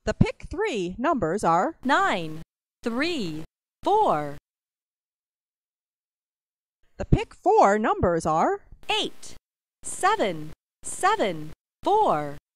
The pick 3 numbers are 9, 3, 4. The pick 4 numbers are 8, 7, 7, 4.